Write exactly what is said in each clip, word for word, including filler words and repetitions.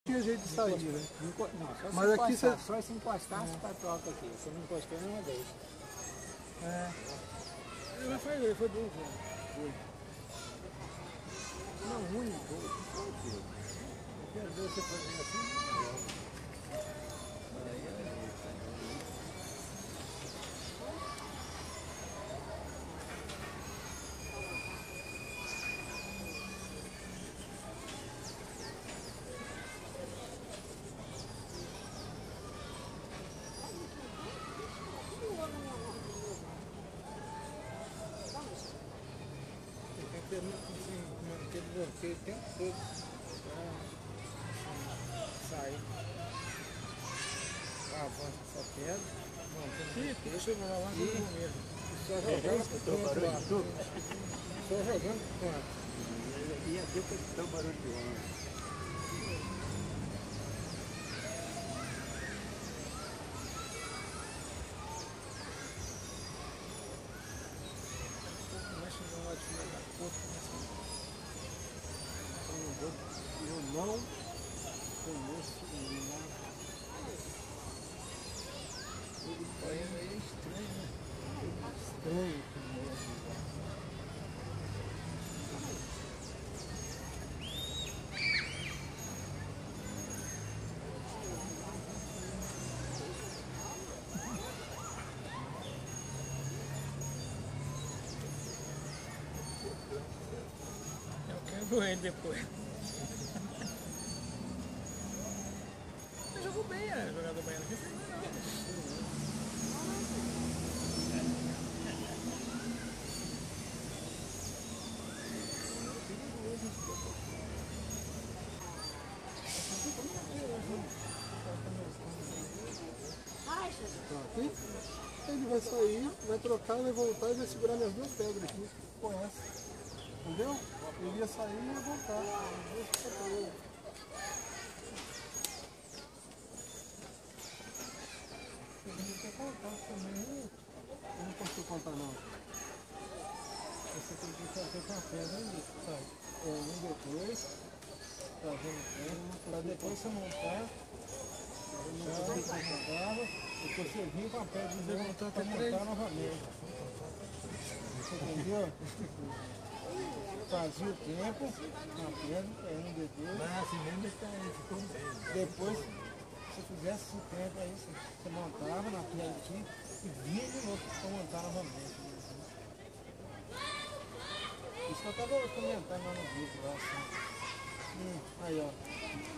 Tinha jeito de sair, né? Não, só Mas se aqui encostar, você... só se encostasse para troca aqui. Se não encostou, não deixa. É. Ele foi, ele foi duas vezes. Foi. Não, ruim, dois. Porque às vezes você faz assim, tem que ter aquele bloqueio o tempo todo para sair. Avança essa pedra, montando Deixa eu lá lá no mesmo. só jogando pro canto. Só jogando pro canto. E aqui eu estou barulho de onda. Eu não conheço ele lá. Ele foi meio estranho, né? Estranho. Eu quero ele depois. Ele jogou bem, né? Jogador baiano. Não fez nada. Aqui, ele vai sair, vai trocar, vai voltar e vai segurar minhas duas pedras aqui com essa. Entendeu? Ele ia sair e ia voltar. Eu não contar também. Eu não posso contar não. Você tem que fazer com a pedra ali, sabe? Um depois, fazendo para depois você montar. Depois você vir com a pedra e voltar para montar novamente. Você entendeu? Fazia o tempo na pedra, é um depois. Mas assim mesmo ele ficou bem. Depois, se fizesse esse tempo aí, você montava na pedra aqui e vinha de novo para montar novamente. Isso que eu estava comentando lá no vídeo, lá assim. Hum, aí ó.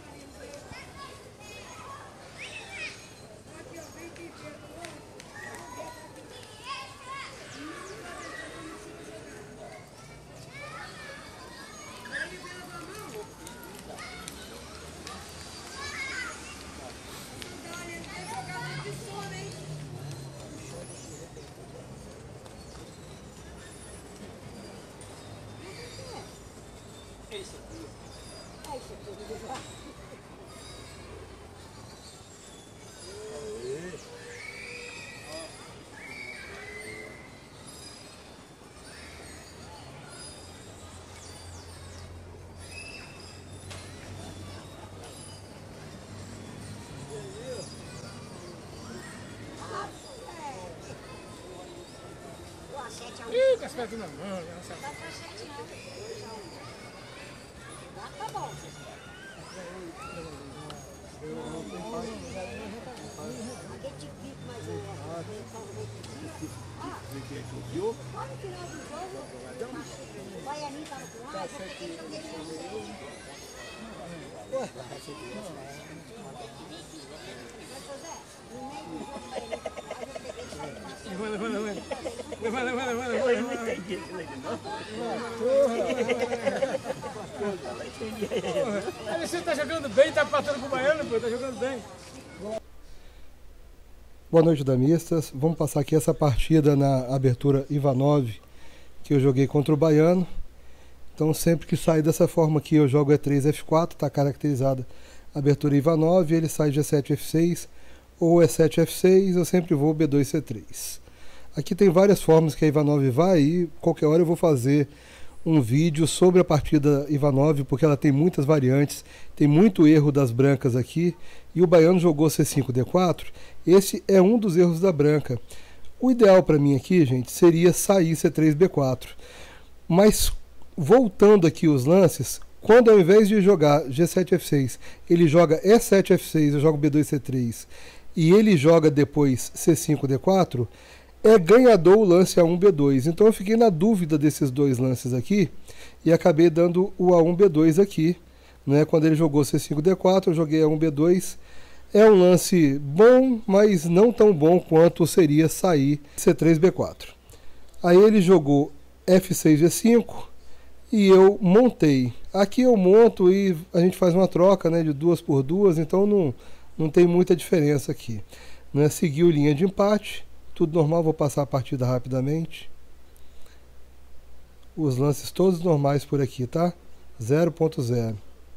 Ih, com as pedras na mão, né? Não dá pra sete não. Dá, tá bom. Aquele tipo de mas é. Olha no final do jogo. O Baianinho tava com água, só que ele joguei Mas, José, no meio do jogo, o Baianinho tava com água, eu peguei e saí passando. Levanta, levanta, levanta. Levanta, levanta, levanta. Eu não entendi isso aqui não. Aí você tá jogando bem, tá passando pro baiano, pô, tá jogando bem. Boa noite, damistas. Vamos passar aqui essa partida na abertura Ivanov, que eu joguei contra o baiano. Então sempre que sai dessa forma aqui, eu jogo E três, F quatro, tá caracterizada a abertura Ivanov, ele sai G sete, F seis ou E sete, F seis, eu sempre vou B dois, C três. Aqui tem várias formas que a Ivanov vai e qualquer hora eu vou fazer um vídeo sobre a partida Ivanov, porque ela tem muitas variantes, tem muito erro das brancas aqui, e o baiano jogou C cinco D quatro, esse é um dos erros da branca. O ideal para mim aqui, gente, seria sair C três B quatro, mas voltando aqui os lances, quando ao invés de jogar G sete F seis, ele joga E sete F seis, eu jogo B dois C três, e ele joga depois C cinco D quatro, é ganhador o lance A um B dois. Então eu fiquei na dúvida desses dois lances aqui e acabei dando o A um B dois aqui, né? Quando ele jogou C cinco D quatro, eu joguei A um B dois. É um lance bom, mas não tão bom quanto seria sair C três B quatro. Aí ele jogou F seis G cinco e eu montei. Aqui eu monto e a gente faz uma troca, né, de duas por duas, então não, não tem muita diferença aqui. Né? Seguiu linha de empate. Tudo normal, vou passar a partida rapidamente. Os lances todos normais por aqui, tá? zero ponto zero.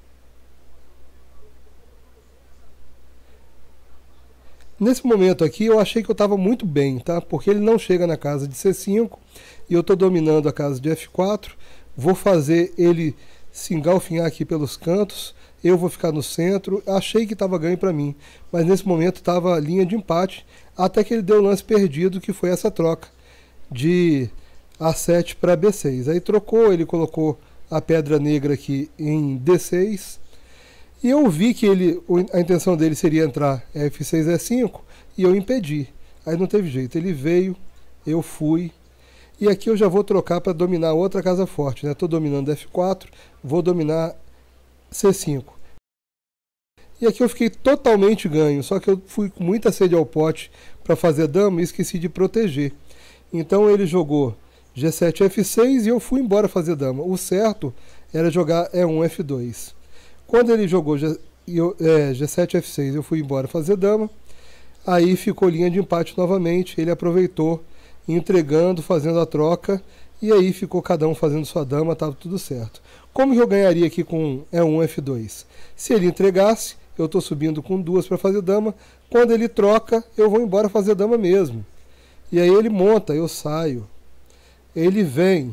Nesse momento aqui eu achei que eu estava muito bem, tá? Porque ele não chega na casa de C cinco e eu estou dominando a casa de F quatro. Vou fazer ele se engalfinhar aqui pelos cantos. Eu vou ficar no centro. Achei que estava ganho para mim, mas nesse momento estava linha de empate, até que ele deu o lance perdido, que foi essa troca de A sete para B seis. Aí trocou, ele colocou a pedra negra aqui em D seis, e eu vi que ele, a intenção dele seria entrar F seis E cinco, e eu impedi. Aí não teve jeito, ele veio, eu fui, e aqui eu já vou trocar para dominar outra casa forte, né? Estou dominando F quatro, vou dominar C cinco. E aqui eu fiquei totalmente ganho, só que eu fui com muita sede ao pote para fazer dama e esqueci de proteger. Então ele jogou G sete F seis e eu fui embora fazer dama. O certo era jogar E um F dois. Quando ele jogou G, é, G sete F seis, eu fui embora fazer dama. Aí ficou linha de empate novamente, ele aproveitou, entregando, fazendo a troca, e aí ficou cada um fazendo sua dama, estava tudo certo. Como que eu ganharia aqui com E um F dois? Se ele entregasse, eu estou subindo com duas para fazer dama. Quando ele troca, eu vou embora fazer dama mesmo. E aí ele monta, eu saio. Ele vem.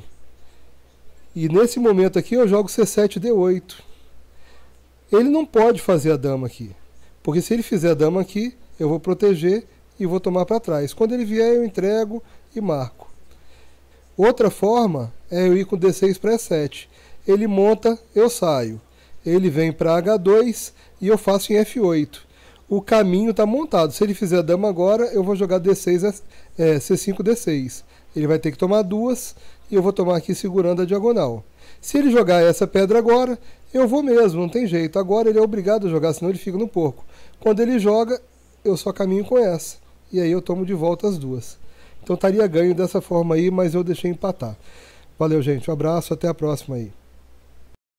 E nesse momento aqui eu jogo C sete D oito. Ele não pode fazer a dama aqui, porque se ele fizer a dama aqui, eu vou proteger e vou tomar para trás. Quando ele vier, eu entrego e marco. Outra forma é eu ir com D seis para E sete. Ele monta, eu saio. Ele vem para H dois e eu faço em F oito. O caminho está montado. Se ele fizer a dama agora, eu vou jogar D seis, é, C cinco D seis. Ele vai ter que tomar duas e eu vou tomar aqui segurando a diagonal. Se ele jogar essa pedra agora, eu vou mesmo, não tem jeito. Agora ele é obrigado a jogar, senão ele fica no porco. Quando ele joga, eu só caminho com essa. E aí eu tomo de volta as duas. Então estaria ganho dessa forma aí, mas eu deixei empatar. Valeu, gente. Um abraço, até a próxima aí.